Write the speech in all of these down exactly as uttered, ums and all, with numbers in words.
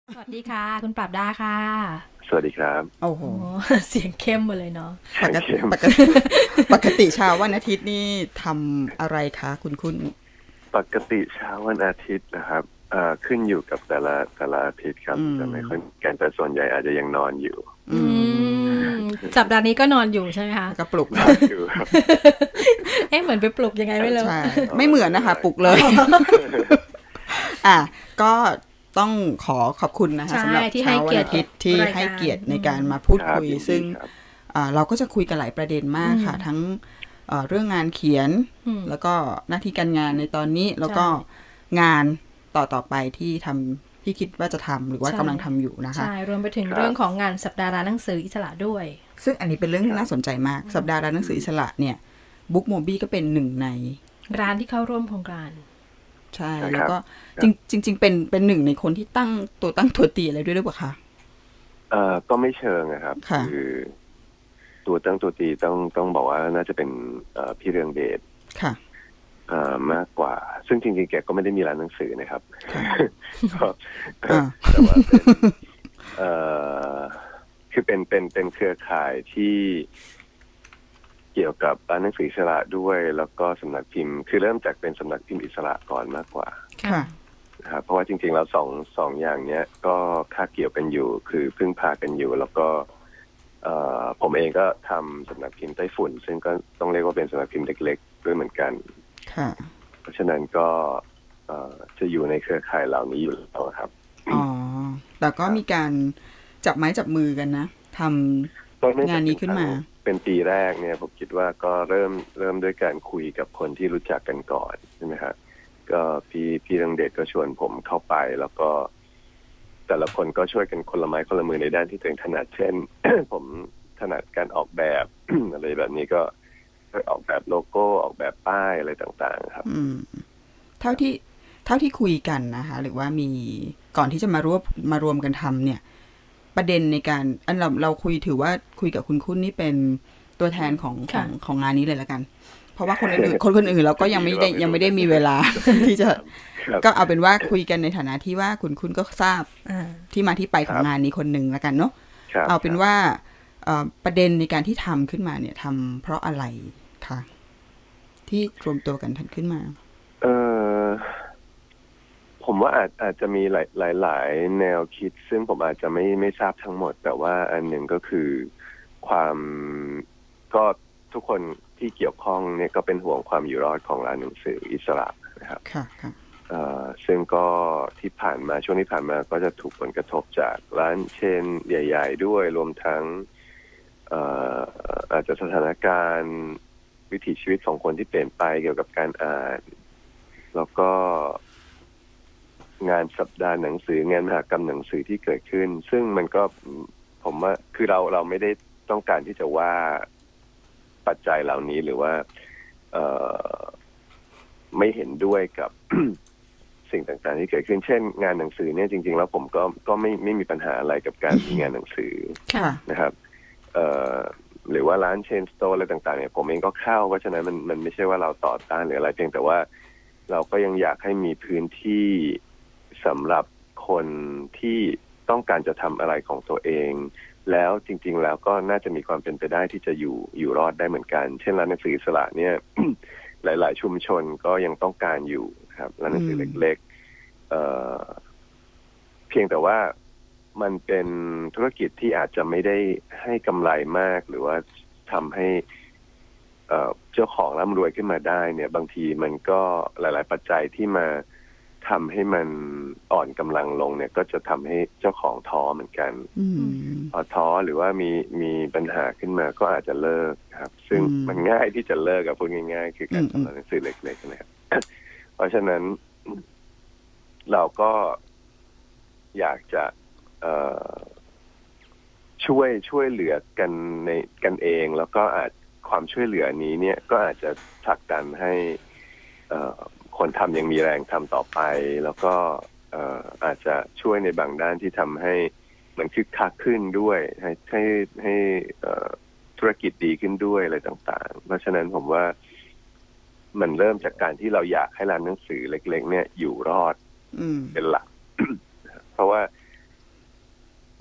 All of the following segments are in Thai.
สวัสดีค่ะคุณปรับดาค่ะสวัสดีครับโอ้โหโอ้เสียงเข้มหมดเลยเนาะปกติเข้มปกติปกติเช้าวันอาทิตย์นี่ทำอะไรคะคุณคุณปกติเช้าวันอาทิตย์นะครับเอ่อขึ้นอยู่กับแต่ละแต่ละอาทิตย์ครับอืจะมไม่ค่อยกันแต่ส่วนใหญ่อาจจะยังนอนอยู่อือืมมสัปดาห์นี้ก็นอนอยู่ใช่ไหมคะแล้วก็ปลุกนอนอยู่ครับเอ๊ะเหมือนไปปลุกยังไงไม่รู้ใช่อ๋อไม่เหมือนไม่เป็นไรนะคะปลุกเลยอ่ะก็ต้องขอขอบคุณนะคะใช่สำหรับที่เช้าวันให้เกียรติกับอาทิตย์ที่รายการให้เกียรติอืมในการมาพูดครับคุยยินดีซึ่งครับอ่าเราก็จะคุยกันหลายประเด็นมากอืมค่ะทั้งเอ่อเรื่องงานเขียนอืมแล้วก็หน้าที่การงานในตอนนี้แล้วใช่ก็งานต่อต่อไปที่ทำที่คิดว่าจะทำหรือว่าใช่กำลังทำอยู่นะคะใช่รวมไปถึงครับเรื่องของงานสัปดาห์ร้านหนังสืออิสระด้วยซึ่งอันนี้เป็นเรื่องครับที่น่าสนใจมากสัปดาห์ร้านหนังสืออิสระเนี่ยบุ๊กโมบี้ก็เป็นหนึ่งในร้านที่เข้าร่วมโครงการใช่ใช่แล้วก็ครับคจรับริงจริงๆเป็นเป็นหนึ่งในคนที่ตั้งตัวตั้งตัวตีอะไรด้วยหรือเปล่าคะเอ่อก็ไม่เชิงนะครับค่ะคือตัวตั้งตัวตีต้องต้องบอกว่าน่าจะเป็นเอ่อพี่เรืองเดชค่ะเอ่อมากกว่าซึ่งจริงๆแกก็ไม่ได้มีร้านหนังสือนะครับค่ะก็อ่าแต่ว่าเป็นเอ่อคือเป็นเป็นเป็นเครือข่ายที่ เกี่ยวกับร้านหนังสืออิสระด้วยแล้วก็สำนักพิมพ์คือเริ่มจากเป็นสำนักพิมพ์อิสระก่อนมากกว่าค่ะนะครับเพราะว่าจริงๆแล้วสองสองอย่างเนี้ยก็คาบเกี่ยวกันอยู่คือพึ่งพากันอยู่แล้วก็เอ่อผมเองก็ทำสำนักพิมพ์ไต้ฝุ่นซึ่งก็ต้องเรียกว่าเป็นสำนักพิมพ์เล็กๆด้วยเหมือนกันค่ะเพราะฉะนั้นก็เอ่อจะอยู่ในเครือข่ายเหล่านี้อยู่แล้วครับอ๋อแต่ก็ครับมีการจับไม้จับมือกันนะทก็เนื่องำงานจากเป็นครั้งนี้ขึ้นมาเป็นปีแรกเนี่ยผมคิดว่าก็เริ่มเริ่มด้วยการคุยกับคนที่รู้จักกันก่อนใช่ไหมครับ ก็พี่พี่เรืองเดชก็ชวนผมเข้าไปแล้วก็แต่ละคนก็ช่วยกันคนละไม้คนละมือในด้านที่ตัวเองถนัดเช่น ผมถนัดการออกแบบ อะไรแบบนี้ก็ช่วยออกแบบโลโก้ออกแบบป้ายอะไรต่างๆครับอืมเท่าที่เท่าที่คุยกันนะคะหรือว่ามีก่อนที่จะมารวบมารวมกันทำเนี่ย ประเด็นในการอันเราเราคุยถือว่าคุยกับคุณคุณนี่เป็นตัวแทนของขอค่ะงของงานนี้เลยละกันเพราะว่าคนอื่นๆคนคนอื่นเราก็ยังไม่ได้ยังไม่ได้มีเวลา ที่จะครับก็เอาเป็นว่าคุยกันในฐานะที่ว่าคุณคุณก็ทราบอ่าที่มาที่ไปครับของงานนี้คนหนึ่งละกันเนาะครับเอาครับเป็นว่าเอ่อประเด็นในการที่ทำขึ้นมาเนี่ยทำเพราะอะไรคะที่รวมตัวกันทันขึ้นมาเออผมว่าอาจอาจจะมีหลายหลายหลายแนวคิดซึ่งผมอาจจะไม่ไม่ทราบทั้งหมดแต่ว่าอันหนึ่งก็คือความก็ทุกคนที่เกี่ยวข้องเนี่ยก็เป็นห่วงความอยู่รอดของร้านหนังสืออิสระนะครับค่ะค่ะเอ่อซึ่งก็ที่ผ่านมาช่วงที่ผ่านมาก็จะถูกผลกระทบจากร้านเชนใหญ่ๆด้วยรวมทั้งเอ่ออาจจะสถานการณ์วิถีชีวิตของคนที่เปลี่ยนไปเกี่ยวกับการอ่านแล้วก็งานสัปดาห์หนังสืองานมหกรรมหนังสือที่เกิดขึ้นซึ่งมันก็ผมว่าคือเราเราไม่ได้ต้องการที่จะว่าปัจจัยเหล่านี้หรือว่าเอ่อไม่เห็นด้วยกับ สิ่งต่างๆที่เกิดขึ้นเช่นงานหนังสือเนี่ยจริงๆแล้วผมก็ก็ไม่ไม่มีปัญหาอะไรกับการมีงานหนังสือค่ะค่ะนะครับเอ่อหรือว่าร้านเชนสโตร์อะไรต่างๆเนี่ยผมเองก็เข้าเพราะฉะนั้นมันมันไม่ใช่ว่าเราต่อต้านหรืออะไรเพียงแต่ว่าเราก็ยังอยากให้มีพื้นที่สำหรับคนที่ต้องการจะทำอะไรของตัวเองแล้วจริงๆแล้วก็น่าจะมีความเป็นไปได้ที่จะอยู่อยู่รอดได้เหมือนกันเช่นร้านหนังสืออิสระเนี่ย หลายๆชุมชนก็ยังต้องการอยู่ครับร้านหนังสือเล็กๆเอ่อเพียงแต่ว่ามันเป็นธุรกิจที่อาจจะไม่ได้ให้กำไรมากหรือว่าทำให้เอ่อเจ้าของร่ำรวยขึ้นมาได้เนี่ยบางทีมันก็หลายๆปัจจัยที่มาทำให้มันอ่อนกำลังลงเนี่ยก็จะทำให้เจ้าของท้อเหมือนกันอืมพอท้อหรือว่ามีมีปัญหาขึ้นมาก็อาจจะเลิกครับซึ่งอืมมันง่ายที่จะเลิกกับพูดง่ายๆคือการอืมทำหนังสือเล็กๆนะครับ เพราะฉะนั้นเราก็อยากจะเอ่อช่วยช่วยเหลือกันในกันเองแล้วก็อาจความช่วยเหลือนี้เนี่ยก็อาจจะผลักดันให้เอ่อคนทำยังมีแรงทำต่อไปแล้วก็เอ่ออาจจะช่วยในบางด้านที่ทำให้มันคึกคักขึ้นด้วยให้ให้ให้เอ่อธุรกิจดีขึ้นด้วยอะไรต่างๆเพราะฉะนั้นผมว่ามันเริ่มจากการที่เราอยากให้ร้านหนังสือเล็กๆเนี่ยอยู่รอดอืมเป็นหลัก เพราะว่า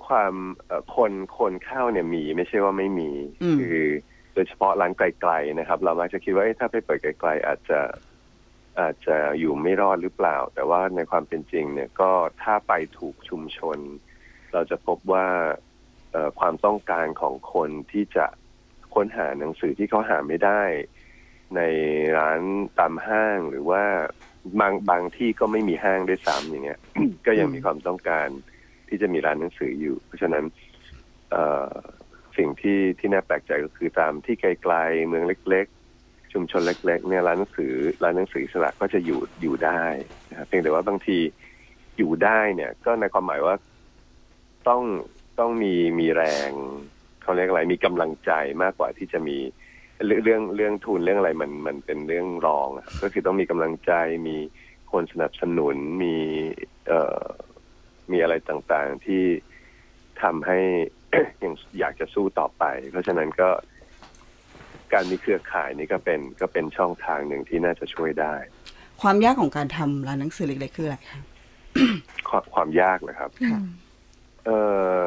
ความเอ่อคนคนเข้าเนี่ยมีไม่ใช่ว่าไม่มีคือโดยเฉพาะร้านไกลๆนะครับเรามักจะคิดว่าถ้าไปเปิดไกลๆอาจจะอาจจะอยู่ไม่รอดหรือเปล่าแต่ว่าในความเป็นจริงเนี่ยก็ถ้าไปถูกชุมชนเราจะพบว่าเอ่อความต้องการของคนที่จะค้นหาหนังสือที่เขาหาไม่ได้ในร้านตามห้างหรือว่าบางบางที่ก็ไม่มีห้างด้วยซ้ำอย่างเงี้ย ก็ยังมีความต้องการที่จะมีร้านหนังสืออยู่เพราะฉะนั้นเอ่อสิ่งที่ที่น่าแปลกใจก็คือตามที่ไกลๆเมืองเล็กๆชุมชนเล็กๆเนี่ยร้านหนังสือร้านหนังสืออิสระก็จะอยู่อยู่ได้นะครับเพียงแต่ว่าบางทีอยู่ได้เนี่ยก็ในความหมายว่าต้องต้องมีมีแรงเขาเรียกอะไรมีกำลังใจมากกว่าที่จะมีเรื่องเรื่องเรื่องทุนเรื่องอะไรมันมันเป็นเรื่องรองก็คือต้องมีกำลังใจมีคนสนับสนุนมีเอ่อมีอะไรต่างๆที่ทำให้ ยังอยากจะสู้ต่อไปเพราะฉะนั้นก็การมีเครือข่ายนี่ก็เป็นก็เป็นช่องทางหนึ่งที่น่าจะช่วยได้ความยากของการทำร้านหนังสือเล็กๆคืออะไรคะความความยากนะครับเอ่อ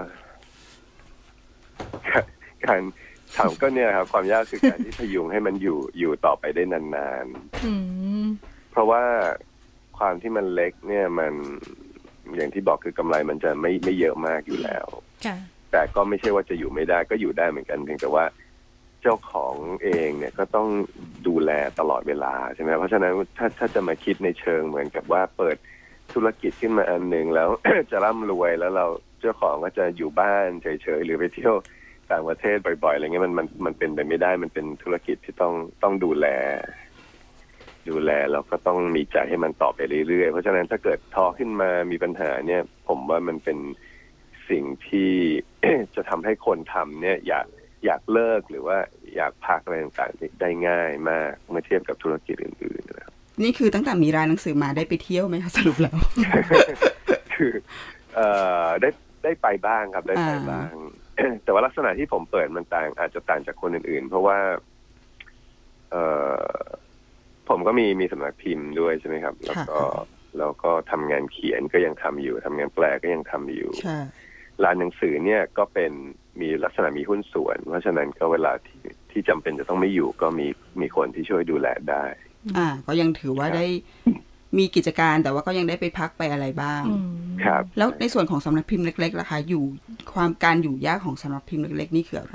การถามก็เนี่ยครับความยากคือการที่พยุงให้มันอยู่อยู่ต่อไปได้นานๆเพราะว่าความที่มันเล็กเนี่ยมันอย่างที่บอกคือกำไรมันจะไม่ไม่เยอะมากอยู่แล้วแต่ก็ไม่ใช่ว่าจะอยู่ไม่ได้ก็อยู่ได้เหมือนกันเพียงแต่ว่าเจ้าของเองเนี่ยก็ต้องดูแลตลอดเวลาใช่ไหมเพราะฉะนั้นถ้าถ้าจะมาคิดในเชิงเหมือนกับว่าเปิดธุรกิจขึ้นมาอันหนึ่งแล้ว จะร่ำรวยแล้วเราเจ้าของก็จะอยู่บ้านเฉยๆหรือไปเที่ยวต่างประเทศบ่อยๆอะไรเงี้ยมันมันมันเป็นไปไม่ได้มันเป็นธุรกิจที่ต้องต้องดูแลดูแลแล้วก็ต้องมีใจให้มันต่อไปเรื่อยๆเพราะฉะนั้นถ้าเกิดท้อขึ้นมามีปัญหาเนี่ยผมว่ามันเป็นสิ่งที่ จะทำให้คนทำเนี่ยอยากอยากเลิกหรือว่าอยากพักอะไรต่างๆได้ง่ายมากเมื่อเทียบกับธุรกิจอื่นๆนะครับนี่คือตั้งแต่มีร้านหนังสือมาได้ไปเที่ยวไหมคะสรุปแล้วคือเอ่อได้ได้ไปบ้างครับได้ไปบ้าง แต่ว่าลักษณะที่ผมเปิดมันต่างอาจจะต่างจากคนอื่นๆเพราะว่าเอ่อผมก็มีมีสำนักพิมพ์ด้วยใช่ไหมครับแล้วก็แล้วก็ทำงานเขียนก็ยังทำอยู่ทำงานแปลก็ยังทำอยู่ร้านหนังสือเนี่ยก็เป็นมีลักษณะมีหุ้นส่วนเพราะฉะนั้นก็เวลาที่ที่จำเป็นจะต้องไม่อยู่ก็มีมีคนที่ช่วยดูแลได้อ่าก็ยังถือว่าได้มีกิจการแต่ว่าก็ยังได้ไปพักไปอะไรบ้างครับแล้วในส่วนของสำนักพิมพ์เล็กๆล่ะคะอยู่ความการอยู่ยากของสำนักพิมพ์เล็กๆนี่คืออะไร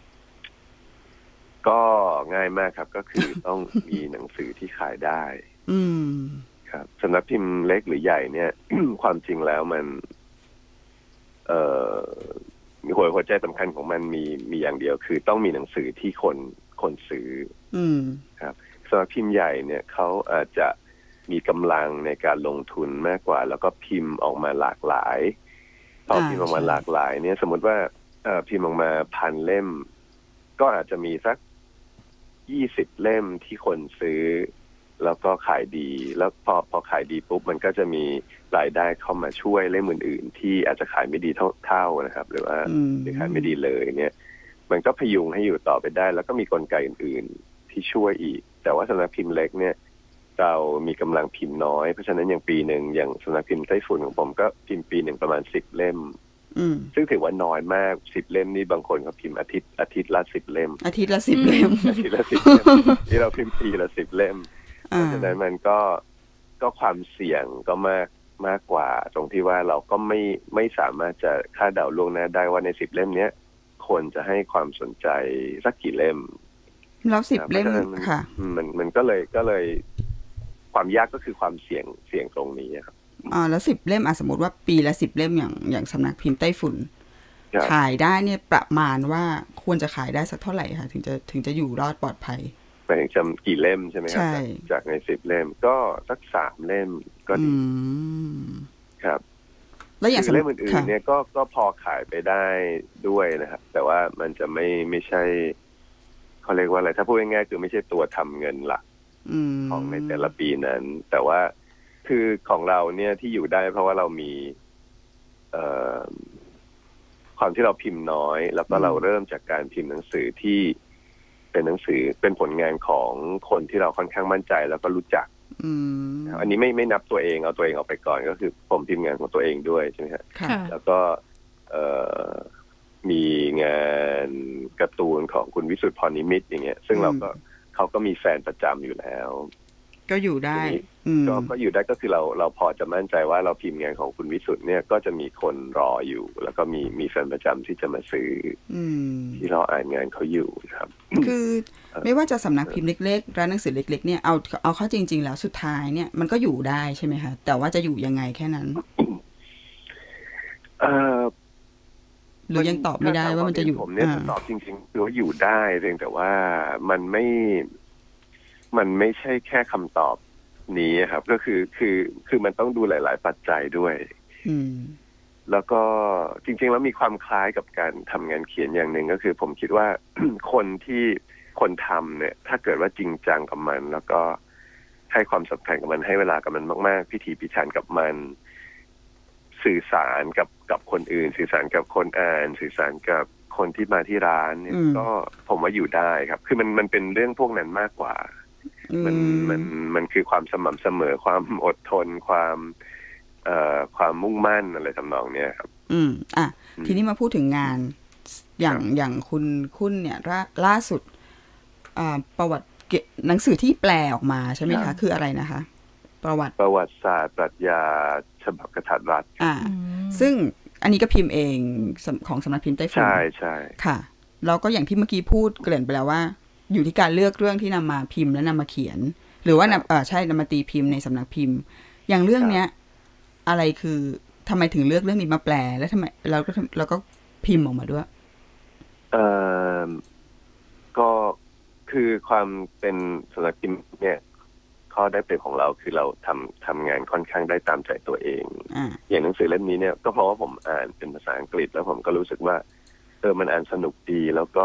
ก็ง่ายมากครับก็คือต้องมีหนังสือที่ขายได้อืมครับสำนักพิมพ์เล็กหรือใหญ่เนี่ย ความจริงแล้วมันเอ่อมีหัวหัวใจสำคัญของมันมีมีอย่างเดียวคือต้องมีหนังสือที่คนคนซื้ออืมครับสำนักพิมพ์ใหญ่เนี่ยเขาอาจจะมีกำลังในการลงทุนมากกว่าแล้วก็พิมพ์ออกมาหลากหลายพอพิมพ์ออกมาหลากหลายเนี่ยสมมติว่าเอ่อพิมพ์ออกมาพันเล่มก็อาจจะมีสักยี่สิบเล่มที่คนซื้อแล้วก็ขายดีแล้วพอพอขายดีปุ๊บมันก็จะมีรายได้เข้ามาช่วยเล่มอื่นๆที่อาจจะขายไม่ดีเท่าเท่านะครับหรือว่าขายไม่ดีเลยเนี่ยมันก็พยุงให้อยู่ต่อไปได้แล้วก็มีกลไกอื่นๆที่ช่วยอีกแต่ว่าสำนักพิมพ์เล็กเนี่ยเรามีกำลังพิมพ์น้อยเพราะฉะนั้นอย่างปีหนึ่งอย่างสำนักพิมพ์ไต้ฝุ่นของผมก็พิมพ์ปีหนึ่งประมาณสิบเล่มซึ่งถือว่าน้อยมากสิบเล่มนี่บางคนเขาพิมพ์อาทิตย์อาทิตย์ละสิบเล่มอาทิตย์ละสิบเล่มอาทิตย์ละสิบเล่มที่เราพิมพ์ปีละสิบเล่มเพราะฉะนั้นมันก็ก็ความเสี่ยงก็มากมากกว่าตรงที่ว่าเราก็ไม่ไม่สามารถจะคาดเดาล่วงหน้าได้ว่าในสิบเล่มเนี้ยคนจะให้ความสนใจสักกี่เล่มแล้วสิบเล่มค่ะมันมันก็เลยก็เลยความยากก็คือความเสี่ยงเสี่ยงตรงนี้ครับอ่าแล้วสิบเล่มอ่ะสมมติว่าปีละสิบเล่มอย่างอย่างสำนักพิมพ์ไต้ฝุ่นขายได้เนี่ยประมาณว่าควรจะขายได้สักเท่าไหร่คะถึงจะถึงจะอยู่รอดปลอดภัยหมายถึงจำกี่เล่มใช่ไหมครับจากในสิบเล่มก็สักสามเล่มก็ดีครับแล้วอย่างเล่มอื่นๆเนี่ยก็ก็พอขายไปได้ด้วยนะครับแต่ว่ามันจะไม่ไม่ใช่เขาเรียกว่าอะไรถ้าพูดง่ายๆคือไม่ใช่ตัวทำเงินหลักของในแต่ละปีนั้นแต่ว่าคือของเราเนี่ยที่อยู่ได้เพราะว่าเรามีเอ่อความที่เราพิมพ์น้อยแล้วก็เราเริ่มจากการพิมพ์หนังสือที่เป็นหนังสือเป็นผลงานของคนที่เราค่อนข้างมั่นใจแล้วก็รู้จักอันนี้ไม่ไม่นับตัวเองเอาตัวเองออกไปก่อนก็คือผมพิมพ์งานของตัวเองด้วยใช่ไหมครับแล้วก็เอ่อมีงานการ์ตูนของคุณวิสุทธิ์พรนิมิตอย่างเงี้ยซึ่งเราก็เขาก็มีแฟนประจำอยู่แล้วก็อยู่ได้ก็ก็อยู่ได้ก็คือเราเราพอจะมั่นใจว่าเราพิมพ์งานของคุณวิสุทธิ์เนี่ยก็จะมีคนรออยู่แล้วก็มีมีแฟนประจำที่จะมาซื้อที่เราอ่านงานเขาอยู่ครับคือไม่ว่าจะสำนักพิมพ์เล็กๆร้านหนังสือเล็กๆเนี่ยเอาเอาเข้าจริงๆแล้วสุดท้ายเนี่ยมันก็อยู่ได้ใช่ไหมคะแต่ว่าจะอยู่ยังไงแค่นั้นเอ่อหรือยังตอบไม่ได้ว่ามันจะอยู่ผมเนี่ยตอบจริงๆคือว่าอยู่ได้เพียงแต่ว่ามันไม่มันไม่ใช่แค่คำตอบนี้ครับก็คือคือคือมันต้องดูหลายๆปัจจัยด้วยแล้วก็จริงๆแล้วมีความคล้ายกับการทำงานเขียนอย่างหนึ่งก็คือผมคิดว่า คนที่คนทำเนี่ยถ้าเกิดว่าจริงจังกับมันแล้วก็ให้ความสำคัญกับมันให้เวลากับมันมากๆพิถีพิถันกับมันสื่อสารกับกับคนอื่นสื่อสารกับคนอ่านสื่อสารกับคนที่มาที่ร้านเนี่ยก็ผมว่าอยู่ได้ครับคือมันมันเป็นเรื่องพวกนั้นมากกว่ามันมันมันคือความสม่ำเสมอความอดทนความเอ่อความมุ่งมั่นอะไรทำนองเนี้ยครับอืมอ่ะทีนี้มาพูดถึงงานอย่างอย่างคุณคุณเนี่ยล่าล่าสุดอ่าประวัติหนังสือที่แปลออกมาใช่ไหมคะคืออะไรนะคะประวัติประวัติศาสตร์ปรัชญาฉบับกษัตริย์รัฐอ่าซึ่งอันนี้ก็พิมพ์เองของสำนักพิมพ์ไต้ฝุ่นใช่ใช่ค่ะแล้วก็อย่างที่เมื่อกี้พูดเกริ่นไปแล้วว่าอยู่ที่การเลือกเรื่องที่นำมาพิมพ์และนำมาเขียนหรือว่านำเออใช่นำมาตีพิมพ์ในสำนักพิมพ์อย่างเรื่องเนี้ยอะไรคือทำไมถึงเลือกเรื่องนี้มาแปลแล้วทำไมเราก็เราก็พิมพ์ออกมาด้วยเอ่อก็คือความเป็นสำนักพิมพ์เนี่ยข้อได้เปรียบของเราคือเราทำทำงานค่อนข้างได้ตามใจตัวเองอย่างหนังสือเล่มนี้เนี่ยก็เพราะว่าผมอ่านเป็นภาษาอังกฤษแล้วผมก็รู้สึกว่าเออมันอ่านสนุกดีแล้วก็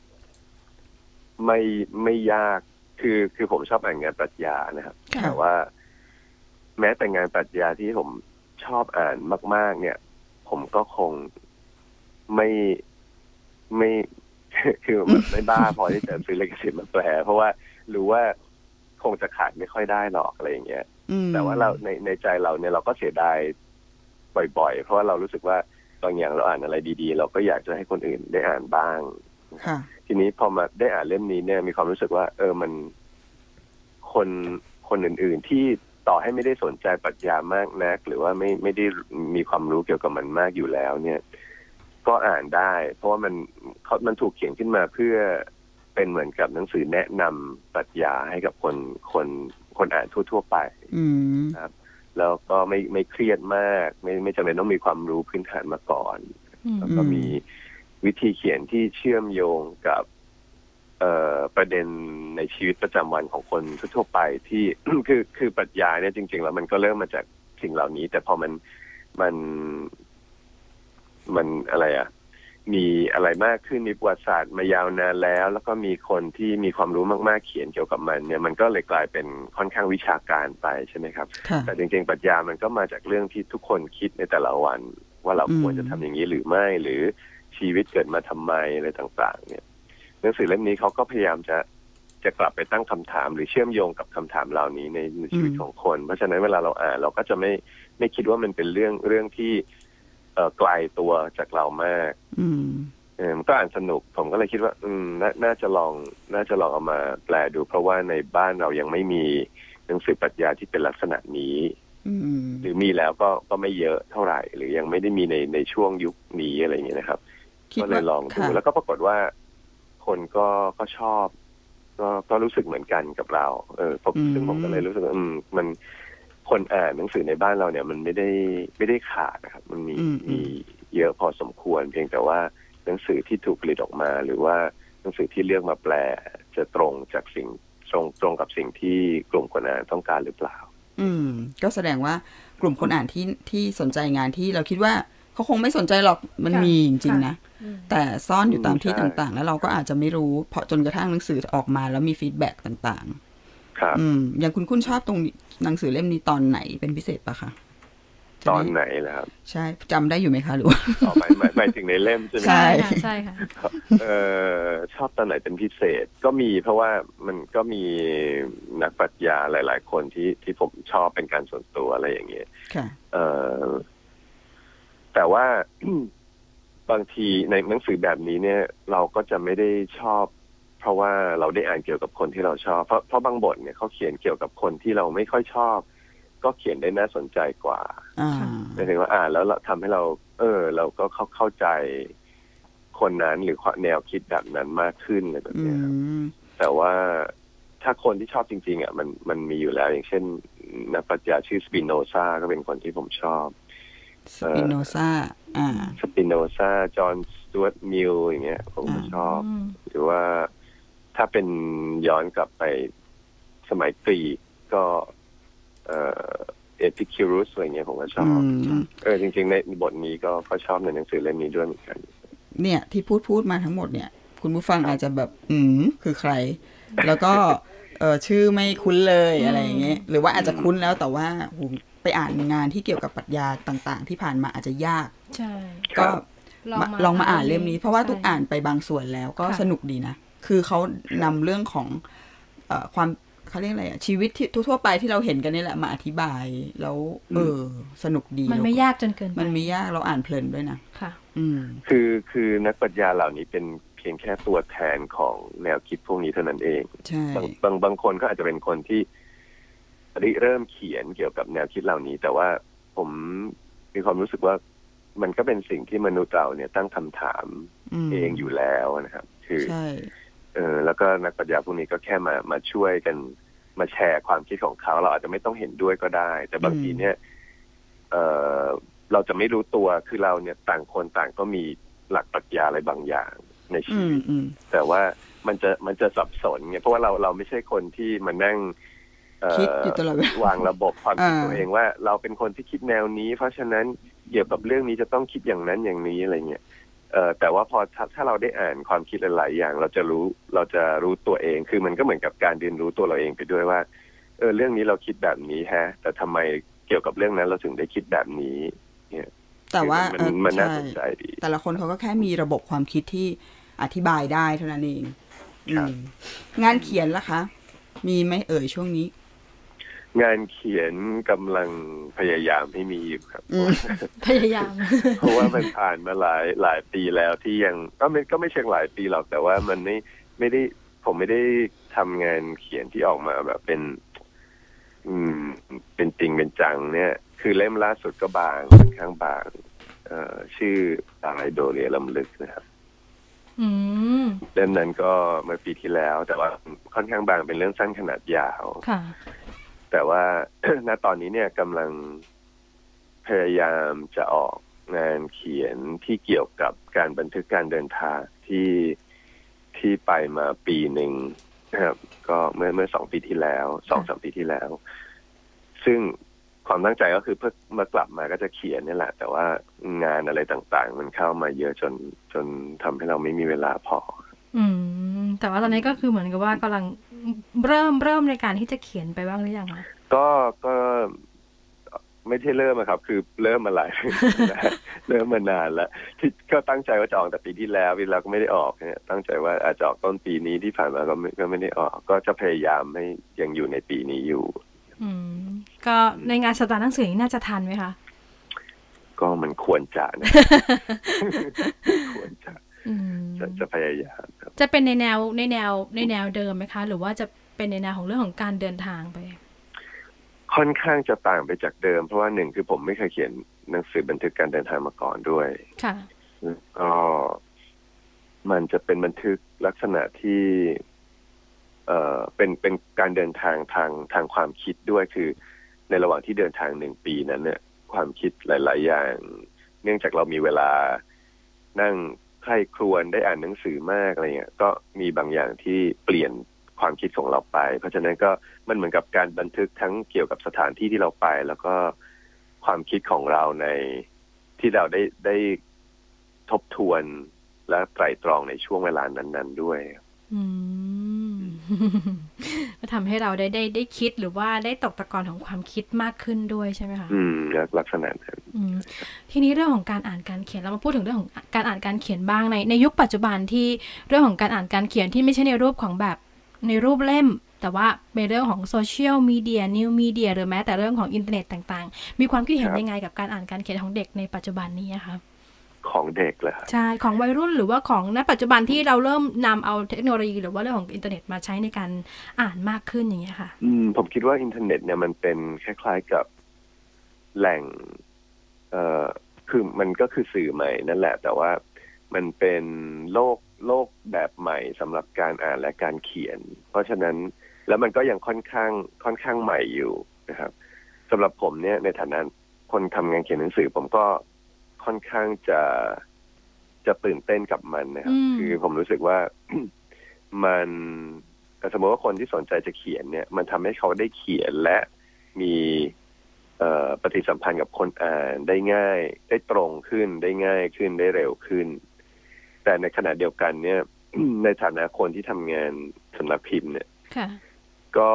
ไม่ไม่ยากคือคือผมชอบอ่านงานปรัชญานะครับแต่ว่าแม้แต่งานปรัชญาที่ผมชอบอ่านมากๆเนี่ยผมก็คงไม่ไม่คือไม่บ้าพอที่จะซื้อลิขสิทธิ์มาแปลเพราะว่ารู้ว่าคงจะขายไม่ค่อยได้หรอกอะไรอย่างเงี้ยแต่ว่าเราในในใจเราเนี่ยเราก็เสียดายบ่อยๆเพราะว่าเรารู้สึกว่าบางอย่างเราอ่านอะไรดีๆเราก็อยากจะให้คนอื่นได้อ่านบ้างทีนี้พอมาได้อ่านเล่มนี้เนี่ยมีความรู้สึกว่าเออมันคนคนอื่นๆที่ต่อให้ไม่ได้สนใจปรัชญามากนักหรือว่าไม่ไม่ได้มีความรู้เกี่ยวกับมันมากอยู่แล้วเนี่ยก็อ่านได้เพราะว่ามันมันถูกเขียนขึ้นมาเพื่อเป็นเหมือนกับหนังสือแนะนำปรัชญาให้กับคนคนคนอ่านทั่วๆไปครับแล้วก็ไม่ไม่เครียดมากไม่ไม่จำเป็นต้องมีความรู้พื้นฐานมาก่อนแล้วก็มีวิธีเขียนที่เชื่อมโยงกับเอ่อประเด็นในชีวิตประจำวันของคนทั่วไปที่ คือคือปรัชญาเนี่ยจริงๆแล้วมันก็เริ่มมาจากสิ่งเหล่านี้แต่พอมันมันมันอะไรอ่ะมีอะไรมากขึ้นมีประวัติศาสตร์มายาวนานแล้วแล้วก็มีคนที่มีความรู้มากๆเขียนเกี่ยวกับมันเนี่ยมันก็เลยกลายเป็นค่อนข้างวิชาการไปใช่ไหมครับแต่จริงๆปรัชญามันก็มาจากเรื่องที่ทุกคนคิดในแต่ละวันว่าเราควรจะทำอย่างนี้หรือไม่หรือชีวิตเกิดมาทำไมอะไรต่างๆเนี่ยหนังสือเล่มนี้เขาก็พยายามจะจะกลับไปตั้งคำถามหรือเชื่อมโยงกับคำถามเหล่านี้ในชีวิตของคนเพราะฉะนั้นเวลาเราอ่านเราก็จะไม่ไม่คิดว่ามันเป็นเรื่องเรื่องที่เอ่อไกลตัวจากเรามากเออมันก็อ่านสนุกผมก็เลยคิดว่าอืมนาน่าจะลองน่าจะลองเอามาแปลดูเพราะว่าในบ้านเรายังไม่มีหนังสือปรัชญาที่เป็นลักษณะนี้หรือมีแล้วก็ก็ไม่เยอะเท่าไหร่หรือยังไม่ได้มีในในช่วงยุคนี้อะไรอย่างเงี้ยนะครับก็เลยลองดูแล้วก็ปรากฏว่าคนก็ก็ชอบก็ก็รู้สึกเหมือนกันกับเราเออผมซึ่งผมก็เลยรู้สึกว่าอืมมันคนอ่านหนังสือในบ้านเราเนี่ยมันไม่ได้ไม่ได้ขาดนะครับมันมีมีเยอะพอสมควรเพียงแต่ว่าหนังสือที่ถูกผลิตออกมาหรือว่าหนังสือที่เลือกมาแปลจะตรงจากสิ่งตรงตรงกับสิ่งที่กลุ่มคนอ่านต้องการหรือเปล่าอืมก็แสดงว่ากลุ่มคนอ่านที่ที่สนใจงานที่เราคิดว่าเขาคงไม่สนใจหรอกมันมีจริงๆนะแต่ซ่อนอยู่ตามที่ต่างๆแล้วเราก็อาจจะไม่รู้เพราะจนกระทั่งหนังสือออกมาแล้วมีฟีดแบ็กต่างๆครับอืมอย่างคุณคุณชอบตรงหนังสือเล่มนี้ตอนไหนเป็นพิเศษปะคะตอนไหนล่ะครับใช่จำได้อยู่ไหมคะหรือว่าอ๋อหมายหมายหมายถึงในเล่มใช่ไหมใช่ค่ะใช่ค่ะเอ่อชอบตอนไหนเป็นพิเศษก็มีเพราะว่ามันก็มีนักปรัชญาหลายๆคนที่ที่ผมชอบเป็นการส่วนตัวอะไรอย่างเงี้ยเอ่อแต่ว่าบางทีในหนังสือแบบนี้เนี่ยเราก็จะไม่ได้ชอบเพราะว่าเราได้อ่านเกี่ยวกับคนที่เราชอบเพราะเพราะบางบทเนี่ยเขาเขียนเกี่ยวกับคนที่เราไม่ค่อยชอบก็เขียนได้น่าสนใจกว่าหมายถึงว่าอ่านแล้วทำให้เราเออเราก็เข้าเข้าใจคนนั้นหรือแนวคิดแบบนั้นมากขึ้นอะไรแบบนี้ครับแต่ว่าถ้าคนที่ชอบจริงๆอ่ะมันมันมีอยู่แล้วอย่างเช่นนักปรัชญาชื่อสปิโนซาก็เป็นคนที่ผมชอบสปิโนซาอ่าสปิโนซาจอห์นสตูอาร์ตมิลอย่างเงี้ยผมก็ชอบหรือว่าถ้าเป็นย้อนกลับไปสมัยกรีกก็เอ่อเอพิคิรุสอะไรเงี้ยผมก็ชอบเออจริงๆในบทนี้ก็ก็ชอบในหนังสือเล่มนี้ด้วยเหมือนกันเนี่ยที่พูดพูดมาทั้งหมดเนี่ยคุณผู้ฟังอาจจะแบบอืมคือใครแล้วก็เออชื่อไม่คุ้นเลยอะไรอย่างเงี้ยหรือว่าอาจจะคุ้นแล้วแต่ว่าไปอ่านงานที่เกี่ยวกับปรัชญาต่างๆที่ผ่านมาอาจจะยากใช่ก็ลองมาอ่านเล่มนี้เพราะว่าตุ๊กอ่านไปบางส่วนแล้วก็สนุกดีนะคือเขานำเรื่องของเอ่อความเขาเรียกอะไรอ่ะชีวิตที่ทั่วๆไปที่เราเห็นกันนี่แหละมาอธิบายแล้วเออสนุกดีมันไม่ยากจนเกินไปมันไม่ยากเราอ่านเพลินด้วยนะค่ะอืมคือคือนักปรัชญาเหล่านี้เป็นเพียงแค่ตัวแทนของแนวคิดพวกนี้เท่านั้นเองใช่บางบางบางคนก็อาจจะเป็นคนที่เริ่มเขียนเกี่ยวกับแนวคิดเหล่านี้แต่ว่าผมมีความรู้สึกว่ามันก็เป็นสิ่งที่มนุษย์เราเนี่ยตั้งคำถามเองอยู่แล้วนะครับคือเออแล้วก็นักปรัชญาพวกนี้ก็แค่มามาช่วยกันมาแชร์ความคิดของเขาเราอาจจะไม่ต้องเห็นด้วยก็ได้แต่บางทีเนี่ยเออเราจะไม่รู้ตัวคือเราเนี่ยต่างคนต่างก็มีหลักปรัชญาอะไรบางอย่างในชีวิตแต่ว่ามันจะมันจะสับสนไงเพราะว่าเราเราไม่ใช่คนที่มานั่งคิดอยู่ตลอดวางระบบความคิดตัวเองว่าเราเป็นคนที่คิดแนวนี้เพราะฉะนั้นเกี่ยวกับเรื่องนี้จะต้องคิดอย่างนั้นอย่างนี้อะไรเงี้ยเอ่อแต่ว่าพอถ้าเราได้อ่านความคิดหลายๆอย่างเราจะรู้เราจะรู้ตัวเองคือมันก็เหมือนกับการเรียนรู้ตัวเราเองไปด้วยว่าเออเรื่องนี้เราคิดแบบนี้ฮะแต่ทำไมเกี่ยวกับเรื่องนั้นเราถึงได้คิดแบบนี้เนี่ยแต่ว่ามันมันน่าสนใจดีแต่ละคนเขาก็แค่มีระบบความคิดที่อธิบายได้เท่านั้นเองงานเขียนล่ะคะมีไหมเอ่ยช่วงนี้งานเขียนกำลังพยายามให้มีอยู่ครับพยายามเพราะว่ามันผ่านมาหลายหลายปีแล้วที่ยังก็ไม่ก็ไม่เชิงหลายปีหรอกแต่ว่ามันไม่ไม่ได้ผมไม่ได้ทำงานเขียนที่ออกมาแบบเป็นอืมเป็นจริงเป็นจังเนี่ยคือเล่มล่าสุดก็บางค่อนข้างบางเอ่อชื่ออะไรโดเรียลำลึกนะครับเล่มนั้นก็เมื่อปีที่แล้วแต่ว่าค่อนข้างบางเป็นเรื่องสั้นขนาดยาวค่ะแต่ว่า ณตอนนี้เนี่ยกำลังพยายามจะออกงานเขียนที่เกี่ยวกับการบันทึกการเดินทางที่ที่ไปมาปีหนึ่งนะครับก็เมื่อเมื่อสองปีที่แล้วสองสามปีที่แล้วซึ่งความตั้งใจก็คือเพื่อเมื่อกลับมาก็จะเขียนนี่แหละแต่ว่างานอะไรต่างๆมันเข้ามาเยอะจนจนทำให้เราไม่มีเวลาพออืมแต่ว่าตอนนี้ก็คือเหมือนกับว่ากำลังเริ่มเริ่มในการที่จะเขียนไปบ้างหรือยังคะก็ก็ไม่ใช่เริ่มครับคือเริ่มมาหลายเริ่มมานานแล้วที่ก็ตั้งใจว่าจะออกแต่ปีที่แล้วปีแล้วก็ไม่ได้ออกเนี่ยตั้งใจว่าอาจจะออกต้นปีนี้ที่ผ่านมาก็ไม่ก็ไม่ได้ออกก็จะพยายามให้ยังอยู่ในปีนี้อยู่อืมก็ในงานสัปดาห์หนังสือนี้น่าจะทันไหมคะก็มันควรจะนะควรจะจะจะพยายามจะเป็นในแนวในแนวในแนวเดิมไหมคะหรือว่าจะเป็นในแนวของเรื่องของการเดินทางไปค่อนข้างจะต่างไปจากเดิมเพราะว่าหนึ่งคือผมไม่เคยเขียนหนังสือบันทึกการเดินทางมาก่อนด้วยค่ะก็มันจะเป็นบันทึกลักษณะที่เอ่อเป็นเป็นการเดินทางทางทางความคิดด้วยคือในระหว่างที่เดินทางหนึ่งปีนั้นเนี่ยความคิดหลายๆอย่างเนื่องจากเรามีเวลานั่งใคร่ครวญได้อ่านหนังสือมากอะไรเงี้ยก็มีบางอย่างที่เปลี่ยนความคิดของเราไปเพราะฉะนั้นก็มันเหมือนกับการบันทึกทั้งเกี่ยวกับสถานที่ที่เราไปแล้วก็ความคิดของเราในที่เราได้ได้ทบทวนและไตร่ตรองในช่วงเวลานั้นๆด้วยอืมก็ทำให้เราได้ได้ได้คิดหรือว่าได้ตกตะกอนของความคิดมากขึ้นด้วยใช่ไหมคะอืมลักษณะนั้นทีนี้เรื่องของการอ่านการเขียนเรามาพูดถึงเรื่องของการอ่านการเขียนบ้างในในยุคปัจจุบันที่เรื่องของการอ่านการเขียนที่ไม่ใช่ในรูปของแบบในรูปเล่มแต่ว่าเป็นเรื่องของโซเชียลมีเดียนิวมีเดียหรือแม้แต่เรื่องของอินเทอร์เน็ตต่างๆมีความคิดเห็นยังไงกับการอ่านการเขียนของเด็กในปัจจุบันนี้คะขอของเด็กเหรอใช่ของวัยรุ่นหรือว่าของณปัจจุบันที่เราเริ่มนำเอาเทคโนโลยีหรือว่าเรื่องของอินเทอร์เน็ตมาใช้ในการอ่านมากขึ้นอย่างเงี้ยค่ะอืมผมคิดว่าอินเทอร์เน็ตเนี่ยมันเป็นคล้ายๆกับแหล่งเอ่อคือมันก็คือสื่อใหม่นั่นแหละแต่ว่ามันเป็นโลกโลกแบบใหม่สำหรับการอ่านและการเขียนเพราะฉะนั้นแล้วมันก็ยังค่อนข้างค่อนข้างใหม่อยู่นะครับสำหรับผมเนี่ยในฐานะคนทำงานเขียนหนังสือผมก็ค่อนข้างจะจะตื่นเต้นกับมันนะครับคือผมรู้สึกว่า มันสมมติว่าคนที่สนใจจะเขียนเนี่ยมันทำให้เขาได้เขียนและมีปฏิสัมพันธ์กับคนอ่านได้ง่ายได้ตรงขึ้นได้ง่ายขึ้นได้เร็วขึ้นแต่ในขณะเดียวกันเนี่ย ในฐานะคนที่ทำงานสำนักพิมพ์เนี่ยก็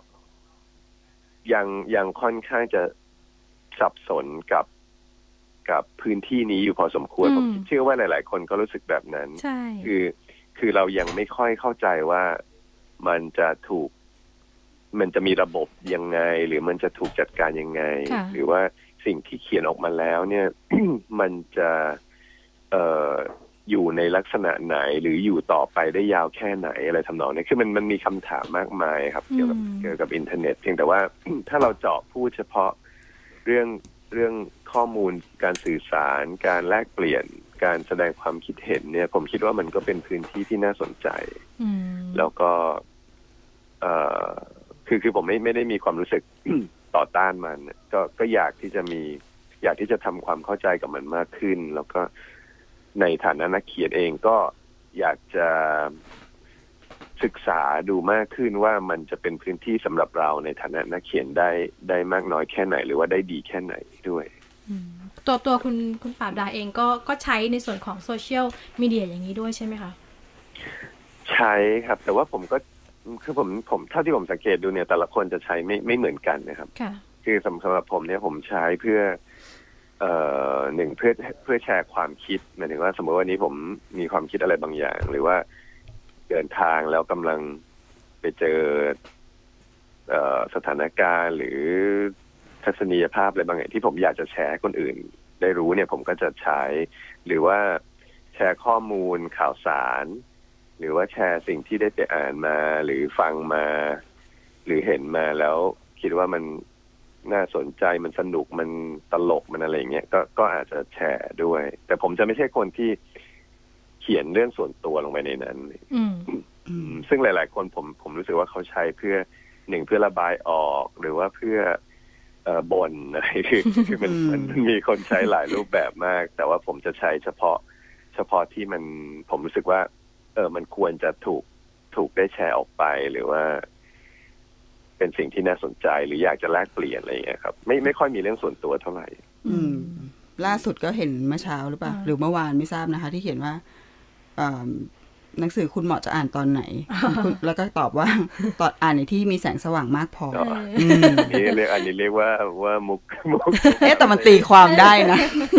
ยังยังค่อนข้างจะสับสนกับกับพื้นที่นี้อยู่พอสมควรผมเชื่อว่าหลายๆคนก็รู้สึกแบบนั้นคือคือเรายังไม่ค่อยเข้าใจว่ามันจะถูกมันจะมีระบบยังไงหรือมันจะถูกจัดการยังไงหรือว่าสิ่งที่เขียนออกมาแล้วเนี่ย มันจะเอ่ออยู่ในลักษณะไหนหรืออยู่ต่อไปได้ยาวแค่ไหนอะไรทำนองนี้คือมันมันมีคำถามมากมายครับเกี่ยวกับเกี่ยวกับอินเทอร์เน็ตเพียงแต่ว่า ถ้าเราเจาะพูดเฉพาะเรื่องเรื่องข้อมูลการสื่อสารการแลกเปลี่ยนการแสดงความคิดเห็นเนี่ยผมคิดว่ามันก็เป็นพื้นที่ที่น่าสนใจแล้วก็เอ่อคือคือผมไม่ไม่ได้มีความรู้สึก ต่อต้านมันก็ก็อยากที่จะมีอยากที่จะทำความเข้าใจกับมันมากขึ้นแล้วก็ในฐานะนักเขียนเองก็อยากจะศึกษาดูมากขึ้นว่ามันจะเป็นพื้นที่สำหรับเราในฐานะนักเขียนได้ได้มากน้อยแค่ไหนหรือว่าได้ดีแค่ไหนด้วยตัวตัวคุณคุณปราบดาเองก็ก็ใช้ในส่วนของโซเชียลมีเดียอย่างนี้ด้วยใช่ไหมคะใช้ครับแต่ว่าผมก็คือผมผมเท่าที่ผมสังเกตดูเนี่ยแต่ละคนจะใช้ไม่ไม่เหมือนกันนะครับคือสำหรับผมเนี่ยผมใช้เพื่อเอ่อหนึ่งเพื่อเพื่อแชร์ความคิดหมายถึงว่าสมมติวันนี้ผมมีความคิดอะไรบางอย่างหรือว่าเดินทางแล้วกำลังไปเจอเอ่อสถานการณ์หรือทัศนียภาพอะไรบางอย่างที่ผมอยากจะแชร์คนอื่นได้รู้เนี่ยผมก็จะใช้หรือว่าแชร์ข้อมูลข่าวสารหรือว่าแชร์สิ่งที่ได้ไปอ่านมาหรือฟังมาหรือเห็นมาแล้วคิดว่ามันน่าสนใจมันสนุกมันตลกมันอะไรอย่างเงี้ยก็ก็อาจจะแชร์ด้วยแต่ผมจะไม่ใช่คนที่เขียนเรื่องส่วนตัวลงไปในนั้นซึ่งหลายๆคนผมผมรู้สึกว่าเขาใช้เพื่อหนึ่งเพื่อระบายออกหรือว่าเพื่อเอ่อบ่นอะไรคือคือมันมันมีคนใช้หลายรูปแบบมากแต่ว่าผมจะใช้เฉพาะเฉพาะที่มันผมรู้สึกว่าเออมันควรจะถูกถูกได้แชร์ออกไปหรือว่าเป็นสิ่งที่น่าสนใจหรืออยากจะแลกเปลี่ยนอะไรอย่างเงี้ยครับไม่ไม่ค่อยมีเรื่องส่วนตัวเท่าไหร่อืมล่าสุดก็เห็นเมื่อเช้าหรือเปล่าหรือเมื่อวานไม่ทราบนะคะที่เขียนว่าหนังสือคุณเหมาะจะอ่านตอนไหน แล้วก็ตอบว่าตอนอ่านในที่มีแสงสว่างมากพอนี่เรียกอันนี้เรียกว่าว่ามุกมุกเอ๊ะแต่มันตีความได้นะ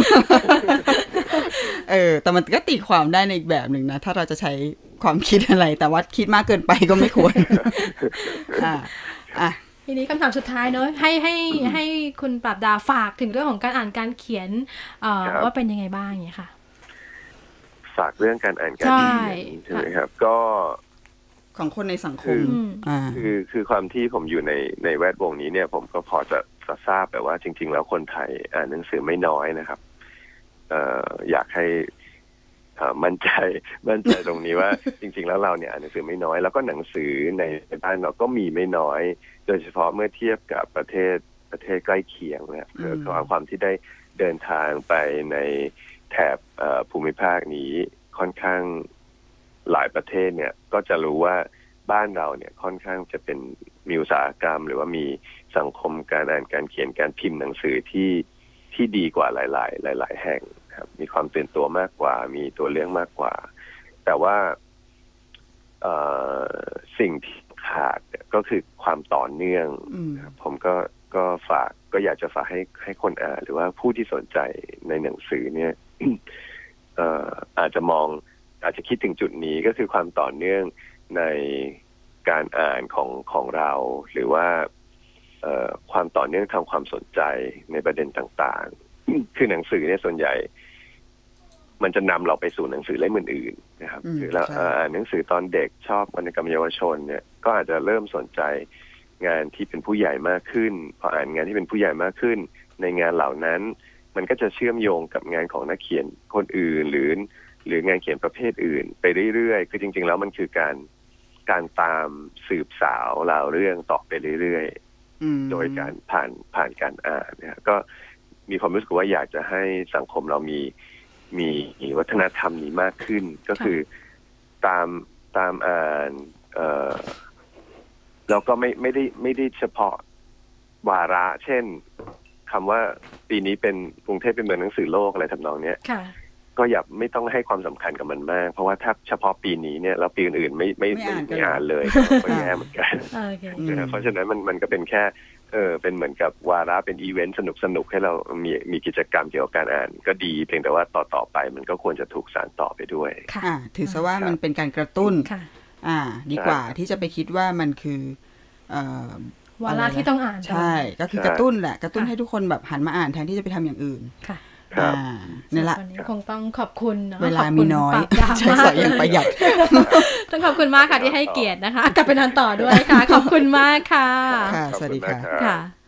เออแต่มันก็ตีความได้ในอีกแบบหนึ่งนะถ้าเราจะใช้ความคิดอะไรแต่ว่าคิดมากเกินไปก็ไม่ควรอ่าอ่ะทีนี้คำถามสุดท้ายเนอะให้ให้ให้คุณปราบดาฝากถึงเรื่องของการอ่านการเขียนเอ่อว่าเป็นยังไงบ้างอย่างเงี้ยค่ะฝากเรื่องการอ่านการเขียนใช่ไหมครับก็ของคนในสังคมคือคือความที่ผมอยู่ในในแวดวงนี้เนี่ยผมก็พอจะจะทราบแบบว่าจริงๆแล้วคนไทยอ่านหนังสือไม่น้อยนะครับเอ่ออยากให้มั่นใจมั่นใจตรงนี้ว่าจริงๆแล้วเราเนี่ยอ่านหนังสือไม่น้อยแล้วก็หนังสือในบ้านเราก็มีไม่น้อยโดยเฉพาะเมื่อเทียบกับประเทศประเทศใกล้เคียงนะครับคือความที่ได้เดินทางไปในแถบภูมิภาคนี้ค่อนข้างหลายประเทศเนี่ยก็จะรู้ว่าบ้านเราเนี่ยค่อนข้างจะเป็นมีอุตสาหกรรมหรือว่ามีสังคมการอ่านการเขียนการพิมพ์หนังสือที่ที่ดีกว่าหลายๆหลายๆแห่งครับมีความตื่นตัวมากกว่ามีตัวเรื่องมากกว่าแต่ว่าสิ่งที่ขาดก็คือความต่อเนื่องผมก็ก็ฝากก็อยากจะฝากให้ให้คนอ่านหรือว่าผู้ที่สนใจในหนังสือเนี่ย อาจจะมองอาจจะคิดถึงจุดนี้ก็คือความต่อเนื่องในการอ่านของของเราหรือว่าความต่อเนื่องทางความสนใจในประเด็นต่างๆ คือหนังสือเนี่ยส่วนใหญ่มันจะนำเราไปสู่หนังสือเล่มอื่นๆนะครับคือเราอ่านหนังสือตอนเด็กชอบวรรณกรรมเยาวชนเนี่ยก็อาจจะเริ่มสนใจงานที่เป็นผู้ใหญ่มากขึ้นพออ่านงานที่เป็นผู้ใหญ่มากขึ้นในงานเหล่านั้นมันก็จะเชื่อมโยงกับงานของนักเขียนคนอื่นหรือหรืองานเขียนประเภทอื่นไปเรื่อยๆคือจริงๆแล้วมันคือการการตามสืบสาวราวเรื่องต่อไปเรื่อยๆโดยการผ่านผ่านการอ่านเนี่ยก็มีความรู้สึกว่าอยากจะให้สังคมเรามีมีวัฒนธรรมนี้มากขึ้นก็คือตามตามอ่านเอ่อเราก็ไม่ไม่ได้ไม่ได้เฉพาะวาระเช่นคำว่าปีนี้เป็นกรุงเทพเป็นเมืองหนังสือโลกอะไรทำนองเนี้ยก็อย่าไม่ต้องให้ความสำคัญกับมันมากเพราะว่าถ้าเฉพาะปีนี้เนี่ยแล้วปีอื่นๆไม่ไม่ไม่ไม่อ่านเลยก็แย่เหมือนกันเพราะฉะนั้นมันมันก็เป็นแค่เออเป็นเหมือนกับวาระเป็นอีเวนต์สนุกสนุกให้เรามีมีกิจกรรมเกี่ยวกับการอ่านก็ดีเพียงแต่ว่าต่อต่อไปมันก็ควรจะถูกสานต่อไปด้วยค่ะถือซะว่ามันเป็นการกระตุ้นอ่าดีกว่าที่จะไปคิดว่ามันคือเอ่อวาระที่ต้องอ่านใช่ก็คือกระตุ้นแหละกระตุ้นให้ทุกคนแบบหันมาอ่านแทนที่จะไปทำอย่างอื่นค่ะอ่านี่แหละวันนี้คงต้องขอบคุณเนาะเวลามีน้อยใช้สอยอย่างประหยัดต้องขอบคุณมากค่ะที่ให้เกียรตินะคะกลับไปนอนต่อด้วยค่ะขอบคุณมากค่ะค่ะสวัสดีค่ะ